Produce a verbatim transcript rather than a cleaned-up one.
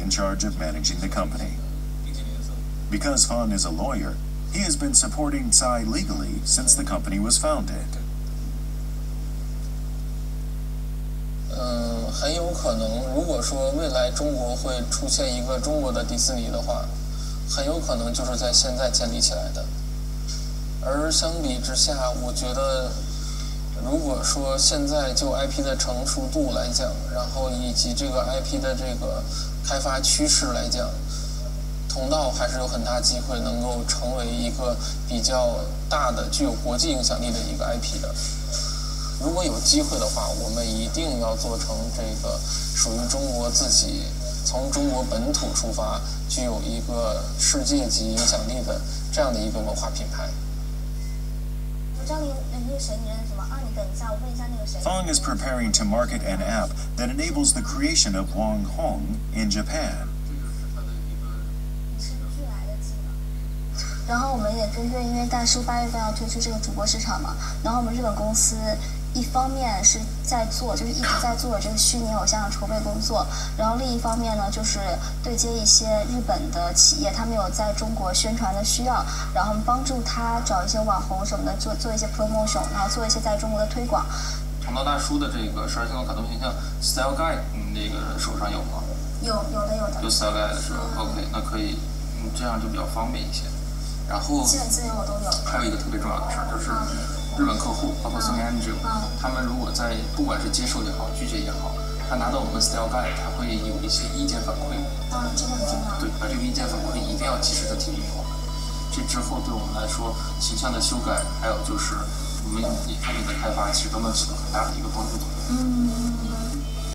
in charge of managing the company. Because Han is a lawyer, he has been supporting Tsai legally since the company was founded. 嗯，很有可能，如果说未来中国会出现一个中国的迪士尼的话，很有可能就是在现在建立起来的。而相比之下，我觉得，如果说现在就 I P 的成熟度来讲，然后以及这个 I P 的这个开发趋势来讲，同道还是有很大机会能够成为一个比较大的、具有国际影响力的一个 I P 的。如果有机会的话，我们一定要做成这个属于中国自己，从中国本土出发，具有一个世界级影响力的这样的一个文化品牌。 我知道你那个谁你认识吗？啊，你等一下，我问一下那个谁。 Fang is preparing to market an app that enables the creation of Wang Hong in Japan. 然后我们也根据，因为大叔八月份要推出这个主播市场嘛，然后我们日本公司一方面是在做，就是一直在做这个虚拟偶像的筹备工作，然后另一方面呢，就是对接一些日本的企业，他们有在中国宣传的需要，然后帮助他找一些网红什么的，做做一些 promotion， 然后做一些在中国的推广。 同道大叔的这个十二星座卡通形象 Style Guide， 你那个手上有吗？ 有有的有的。 有 Style Guide 是吧、嗯、？OK， 那可以，嗯，这样就比较方便一些。然后基本资源我都有。 还有一个特别重要的事儿，就是日本客户，包括 Sony Angel，、嗯、他们如果在不管是接受也好，拒绝也好，他拿到我们 Style Guide， 他会有一些意见反馈。 啊，这个很重要。 对，把这个意见反馈一定要及时的提供给我们。这之后对我们来说，形象的修改，还有就是我们产品的开发，其实都能起到很大的一个帮助作用。 嗯。